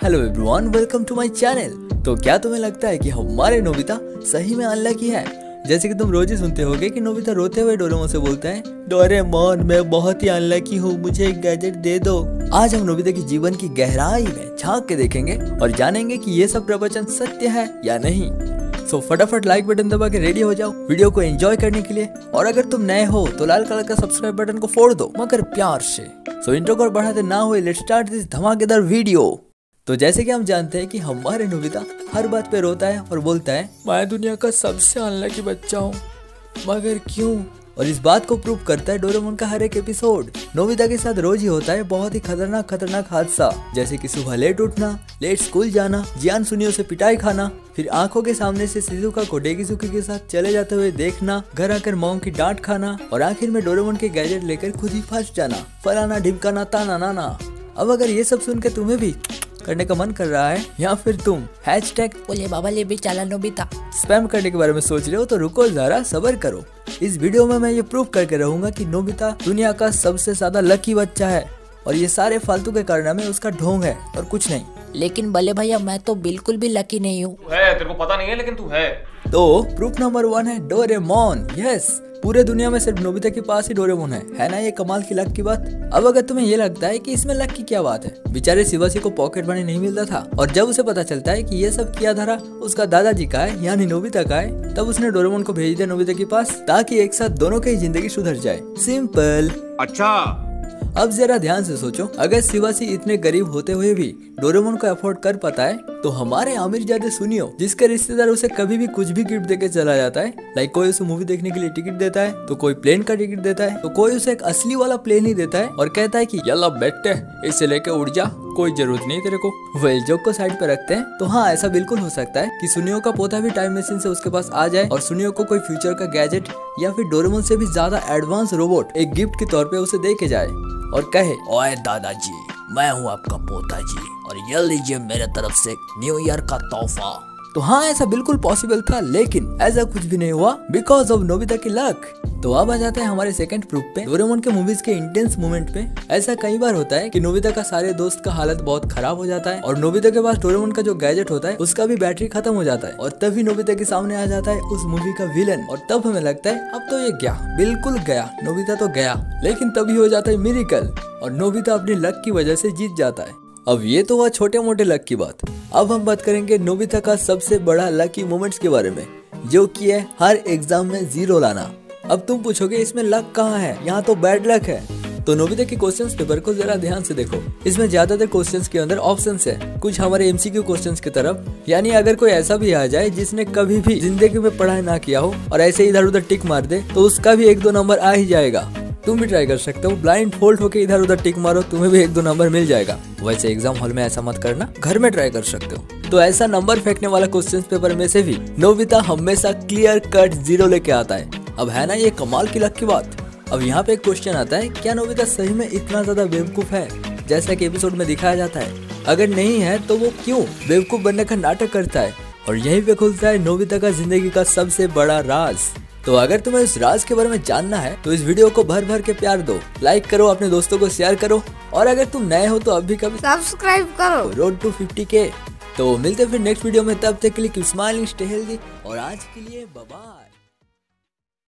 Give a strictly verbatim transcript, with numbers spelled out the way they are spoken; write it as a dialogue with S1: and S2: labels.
S1: Hello everyone, welcome to my channel. तो क्या तुम्हें लगता है कि हमारे नोबिता सही में अनलकी है? जैसे कि तुम रोज ही सुनते होगे कि नोबिता रोते हुए डोरेमोन से बोलता है, डोरेमोन मैं बहुत ही अनलकी हूँ, मुझे एक गैजेट दे दो। आज हम नोबिता की जीवन की गहराई में झांक के देखेंगे और जानेंगे कि ये सब प्रवचन सत्य है या नहीं। सो so, फटाफट लाइक बटन दबा के रेडी हो जाओ वीडियो को एंजॉय करने के लिए। और अगर तुम नए हो तो लाल कलर का सब्सक्राइब बटन को फोड़ दो, मगर प्यार से। सो so, इंट्रो को बढ़ाते ना हुए लेट्स स्टार्ट दिस धमाकेदार वीडियो। तो जैसे कि हम जानते हैं कि हमारे नोबिता हर बात पे रोता है और बोलता है, मैं दुनिया का सबसे अनलकी बच्चा हूँ, मगर क्यों? और इस बात को प्रूव करता है डोरेमोन का हर एक एपिसोड। नोबिता के साथ रोज ही होता है बहुत ही खतरनाक खतरनाक हादसा, जैसे कि सुबह लेट उठना, लेट स्कूल जाना, जियान सुनियो से पिटाई खाना, फिर आंखों के सामने से शिजुका को डेकिसुकी के साथ चले जाते हुए देखना, घर आकर मॉम की डांट खाना और आखिर में डोरेमोन के गैजेट लेकर खुद ही फंस जाना, फलाना ढिमकाना ताना नाना। अब अगर ये सब सुनकर तुम्हें भी करने का मन कर रहा है या फिर तुम हैशटैग
S2: बोले बाबा ले भी चला नोबिता
S1: स्पैम करने के बारे में सोच रहे हो तो रुको जरा, सब्र करो। इस वीडियो में मैं ये प्रूव करके रहूंगा कि नोबिता दुनिया का सबसे ज्यादा लकी बच्चा है और ये सारे फालतू के कारनामे उसका ढोंग है और कुछ नहीं।
S2: लेकिन बल्ले भैया मैं तो बिल्कुल भी लकी नहीं हूँ।
S3: है, तेरे को पता नहीं है लेकिन तू है।
S1: तो प्रूफ नंबर वन है डोरेमोन। यस, पूरे दुनिया में सिर्फ नोबिता के पास ही डोरेमोन है है ना? ये कमाल की लक की बात। अब अगर तुम्हें ये लगता है कि इसमें लक की क्या बात है, बेचारे शिवासी को पॉकेट मनी नहीं मिलता था और जब उसे पता चलता है कि ये सब किया धरा उसका दादाजी का है यानी नोबिता का है, तब उसने डोरेमोन को भेज दिया नोबिता के पास ताकि एक साथ दोनों की जिंदगी सुधर जाए। सिंपल।
S3: अच्छा,
S1: अब जरा ध्यान से सोचो, अगर शिवासी इतने गरीब होते हुए भी डोरेमोन को अफोर्ड कर पाता है, तो हमारे आमिरजादे सुनियो जिसका रिश्तेदार उसे कभी भी कुछ भी गिफ्ट देके चला जाता है, लाइक कोई उसे मूवी देखने के लिए टिकट देता है, तो कोई प्लेन का टिकट देता है, तो कोई उसे एक असली वाला प्लेन ही देता है और कहता है कि यल्ला बेटे इसे लेके उड़ जा, कोई जरूरत नहीं तेरे को। वेल जोक को साइड पे रखते हैं तो हाँ, ऐसा बिल्कुल हो सकता है कि सुनियो का पोता भी टाइम मशीन से उसके पास आ जाए और सुनियो को कोई फ्यूचर का गैजेट या फिर डोरेमोन से भी ज्यादा एडवांस रोबोट एक गिफ्ट के तौर पे उसे दे के जाए और कहे, ओए दादाजी मैं हूँ आपका पोता जी और ये लीजिए मेरे तरफ से न्यू ईयर का तोहफा। तो हाँ, ऐसा बिल्कुल पॉसिबल था, लेकिन ऐसा कुछ भी नहीं हुआ बिकॉज ऑफ नोबिता की लक। तो अब आ जाते हैं हमारे सेकंड प्रूफ पे, डोरेमोन के मूवीज के इंटेंस मोमेंट पे। ऐसा कई बार होता है कि नोबिता का सारे दोस्त का हालत बहुत खराब हो जाता है और नोबिता के पास डोरेमोन का जो गैजेट होता है उसका भी बैटरी खत्म हो जाता है और तभी नोबिता के सामने आ जाता है उस मूवी का विलन और तब हमें लगता है अब तो ये गया, बिल्कुल गया, नोबिता तो गया। लेकिन तभी हो जाता है मिरेकल और नोबिता अपनी लक की वजह से जीत जाता है। अब ये तो हुआ छोटे मोटे लक की बात। अब हम बात करेंगे नोबिता का सबसे बड़ा लकी मोमेंट्स के बारे में, जो कि है हर एग्जाम में जीरो लाना। अब तुम पूछोगे इसमें लक कहाँ है, यहाँ तो बैड लक है। तो नोबिता के क्वेश्चंस पेपर को जरा ध्यान से देखो, इसमें ज्यादातर क्वेश्चंस के अंदर ऑप्शंस है, कुछ हमारे एमसीक्यू क्वेश्चंस की तरफ। यानी अगर कोई ऐसा भी आ जाए जिसने कभी भी जिंदगी में पढ़ाई ना किया हो और ऐसे इधर उधर टिक मार दे तो उसका भी एक दो नंबर आ ही जाएगा। तुम भी ट्राई कर सकते हो, ब्लाइंड फोल्ड होके इधर उधर टिक मारो, तुम्हें भी एक दो नंबर मिल जाएगा। वैसे एग्जाम हॉल में ऐसा मत करना, घर में ट्राई कर सकते हो। तो ऐसा नंबर फेंकने वाला क्वेश्चन पेपर में से भी नोबिता हमेशा क्लियर कट जीरो लेके आता है। अब है ना ये कमाल की लक की बात। अब यहाँ पे एक क्वेश्चन आता है, क्या नोबिता सही में इतना ज्यादा बेवकूफ है जैसा कि एपिसोड में दिखाया जाता है? अगर नहीं है तो वो क्यों बेवकूफ बनने का नाटक करता है? और यहीं पे खुलता है नोबिता का जिंदगी का सबसे बड़ा राज। तो अगर तुम्हें इस राज के बारे में जानना है तो इस वीडियो को भर भर के प्यार दो, लाइक करो, अपने दोस्तों को शेयर करो और अगर तुम नए हो तो अभी कभी
S2: सब्सक्राइब करो।
S1: रोड टू फिफ्टी के। तो मिलते फिर नेक्स्ट वीडियो में, तब तक के लिए कीप स्माइलिंग, स्टे हेल्दी और आज के लिए बाय बाय।